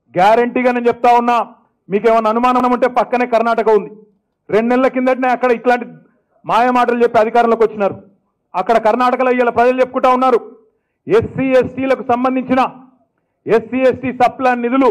గ్యారంటీగా నేను చెప్తా ఉన్నా, మీకేమన్నా అనుమానం ఉంటే పక్కనే కర్ణాటక ఉంది. 2 నెలల కిందటనే అక్కడ ఇట్లాంటి మాయ మాటలు చెప్పి అధికారంలోకి వచ్చినారు. అక్కడ కర్ణాటకలో ఇవాళ ప్రజలు చెప్పుకుంటా ఉన్నారు, ఎస్సీ ఎస్టీలకు సంబంధించిన ఎస్సీ ఎస్టీ సప్లాన్ నిధులు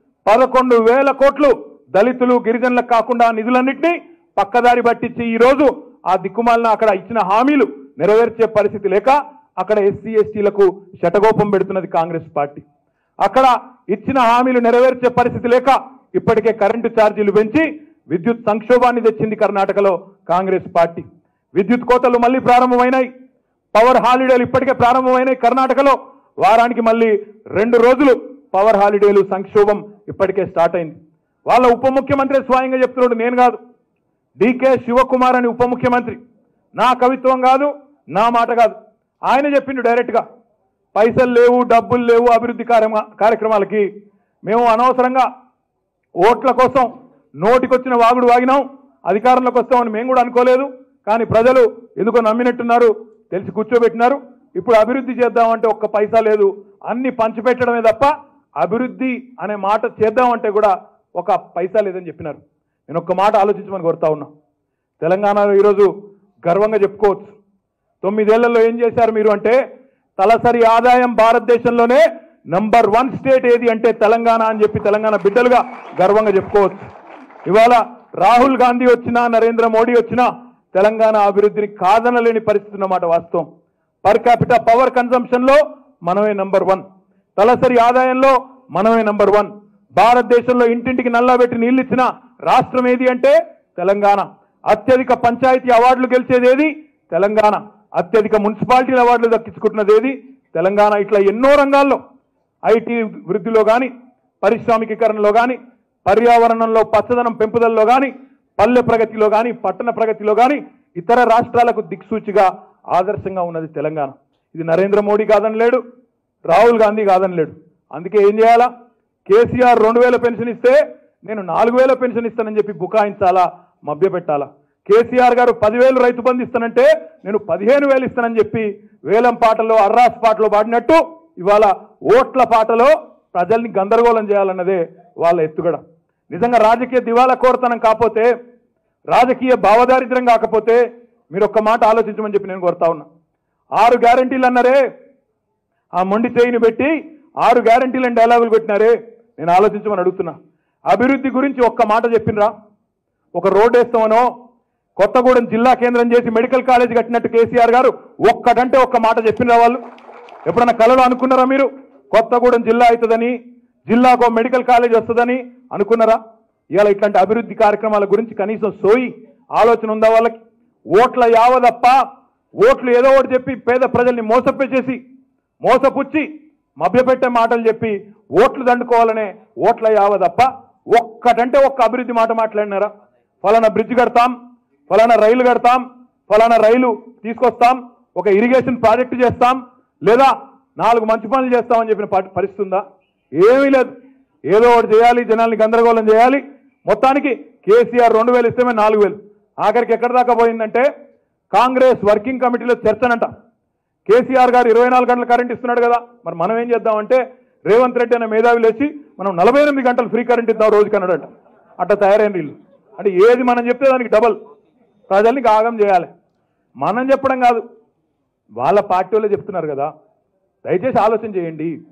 11,000 కోట్లు దళితులు గిరిజనులకు కాకుండా నిధులన్నింటినీ పక్కదారి పట్టించి ఈరోజు ఆ దిక్కుమాలిన అక్కడ ఇచ్చిన హామీలు నెరవేర్చే పరిస్థితి లేక అక్కడ ఎస్సీ ఎస్టీలకు శటగోపం పెడుతున్నది కాంగ్రెస్ పార్టీ. అక్కడ ఇచ్చిన హామీలు నెరవేర్చే పరిస్థితి లేక ఇప్పటికే కరెంటు ఛార్జీలు పెంచి విద్యుత్ సంక్షోభాన్ని తెచ్చింది కర్ణాటకలో కాంగ్రెస్ పార్టీ. విద్యుత్ కోతలు మళ్ళీ ప్రారంభమైనాయి. పవర్ హాలిడేలు ఇప్పటికే ప్రారంభమైనాయి కర్ణాటకలో. వారానికి మళ్ళీ 2 రోజులు పవర్ హాలిడేలు సంక్షోభం ఇప్పటికే స్టార్ట్ అయింది. వాళ్ళ ఉప ముఖ్యమంత్రి స్వయంగా చెప్తున్నాడు, నేను కాదు, డికే శివకుమార్ అని ఉప ముఖ్యమంత్రి. నా కవిత్వం కాదు, నా మాట కాదు, ఆయన చెప్పిండు డైరెక్ట్గా, పైసలు లేవు, డబ్బులు లేవు అభివృద్ధి కార్యక్రమాలకి, మేము అనవసరంగా ఓట్ల కోసం నోటికొచ్చిన వాగుడు వాగినాం, అధికారంలోకి వస్తామని మేము కూడా అనుకోలేదు, కానీ ప్రజలు ఎందుకో నమ్మినట్టున్నారు, తెలిసి కూర్చోబెట్టినారు. ఇప్పుడు అభివృద్ధి చేద్దామంటే ఒక్క పైసా లేదు, అన్ని పంచిపెట్టడమే తప్ప అభివృద్ధి అనే మాట చేద్దామంటే కూడా ఒక పైసా లేదని చెప్పినారు. నేను ఒక్క మాట ఆలోచించమని కోరుతా ఉన్నా. తెలంగాణలో ఈరోజు గర్వంగా చెప్పుకోవచ్చు, 9 ఏళ్లలో ఏం చేశారు మీరు అంటే, తలసరి ఆదాయం భారతదేశంలోనే నంబర్ 1 స్టేట్ ఏది అంటే తెలంగాణ అని చెప్పి తెలంగాణ బిడ్డలుగా గర్వంగా చెప్పుకోవచ్చు. ఇవాళ రాహుల్ గాంధీ వచ్చినా నరేంద్ర మోడీ వచ్చినా తెలంగాణ అభివృద్ధిని కాదనలేని పరిస్థితి అన్నమాట వాస్తవం. పర్ క్యాపిటల్ పవర్ కన్సంప్షన్ లో మనమే నంబర్ 1, తలసరి ఆదాయంలో మనమే నంబర్ 1. భారతదేశంలో ఇంటింటికి నల్లబెట్టి నీళ్ళు ఇచ్చిన రాష్ట్రం ఏది అంటే తెలంగాణ. అత్యధిక పంచాయతీ అవార్డులు గెలిచేది ఏది తెలంగాణ. అత్యధిక మున్సిపాలిటీ అవార్డులు దక్కించుకుంటున్నది ఏది తెలంగాణ. ఇట్లా ఎన్నో రంగాల్లో ఐటీ వృద్ధిలో కానీ, పారిశ్రామికీకరణలో కానీ, పర్యావరణంలో పచ్చదనం పెంపుదలలో కానీ, పల్లె ప్రగతిలో కానీ, పట్టణ ప్రగతిలో కానీ ఇతర రాష్ట్రాలకు దిక్సూచిగా ఆదర్శంగా ఉన్నది తెలంగాణ. ఇది నరేంద్ర మోడీ కాదనలేడు, రాహుల్ గాంధీ కాదనలేడు. అందుకే ఏం చేయాలా, కేసీఆర్ 2,000 పెన్షన్ ఇస్తే నేను 4,000 పెన్షన్ ఇస్తానని చెప్పి బుకాయించాలా, మభ్యపెట్టాలా. కేసీఆర్ గారు 10,000 రైతు బంధు ఇస్తానంటే నేను 15,000 ఇస్తానని చెప్పి వేలం పాటలో అర్రాస్ పాటలో పాడినట్టు ఇవాళ ఓట్ల పాటలో ప్రజల్ని గందరగోళం చేయాలన్నదే వాళ్ళ ఎత్తుగడ. నిజంగా రాజకీయ దివాలా కోరతనం కాకపోతే, రాజకీయ భావదారిద్ర్యం కాకపోతే మీరు ఒక్క మాట ఆలోచించమని చెప్పి నేను కోరుతా ఉన్నా. 6 గ్యారంటీలు అన్నారే, ఆ మొండి చేయిని పెట్టి 6 గ్యారంటీలను డైలాగులు పెట్టినారే, నేను ఆలోచించమని అడుగుతున్నా. అభివృద్ధి గురించి ఒక్క మాట చెప్పినరా? ఒక రోడ్ వేస్తామనో, కొత్తగూడెం జిల్లా కేంద్రం చేసి మెడికల్ కాలేజ్ కట్టినట్టు కేసీఆర్ గారు ఒక్కటంటే ఒక్క మాట చెప్పినరా? వాళ్ళు ఎప్పుడన్నా కలలో అనుకున్నారా మీరు కొత్తగూడెం జిల్లా అవుతుందని, జిల్లాకు మెడికల్ కాలేజ్ వస్తుందని అనుకున్నారా? ఇవాళ ఇట్లాంటి అభివృద్ధి కార్యక్రమాల గురించి కనీసం సోయి ఆలోచన ఉందా వాళ్ళకి? ఓట్ల యావదప్ప, ఓట్లు ఏదో ఒకటి చెప్పి పేద ప్రజల్ని మోసపుచ్చి మభ్యపెట్టే మాటలు చెప్పి ఓట్లు దండుకోవాలనే ఓట్ల యావదప్ప ఒక్కటంటే ఒక్క అభివృద్ధి మాట మాట్లాడినారా? ఫలానా బ్రిడ్జ్ కడతాం, ఫలానా రైలు కడతాం, ఫలానా రైలు తీసుకొస్తాం, ఒక ఇరిగేషన్ ప్రాజెక్టు చేస్తాం, లేదా 4 మంచి పనులు చేస్తామని చెప్పిన పరిస్థితి ఉందా? ఏమీ లేదు. ఏదో ఒకటి చేయాలి, జనాల్ని గందరగోళం చేయాలి. మొత్తానికి కేసీఆర్ 2,000 ఇస్తేమే 4,000. ఆఖరికి ఎక్కడి దాకా పోయిందంటే కాంగ్రెస్ వర్కింగ్ కమిటీలో చర్చనంట. కేసీఆర్ గారు 24 గంటల కరెంట్ ఇస్తున్నాడు కదా, మరి మనం ఏం చేద్దామంటే రేవంత్ రెడ్డి అనే మేధావి లేచి మనం 48 గంటలు ఫ్రీ కరెంట్ ఇద్దాం రోజుకి అన్నాడట. అట్లా తయారైన వీళ్ళు. అంటే ఏది మనం చెప్తే దానికి డబల్ ప్రజల్ని ఆగం చేయాలి. మనం చెప్పడం కాదు, వాళ్ళ పార్టీ వాళ్ళే చెప్తున్నారు కదా. దయచేసి ఆలోచన చేయండి.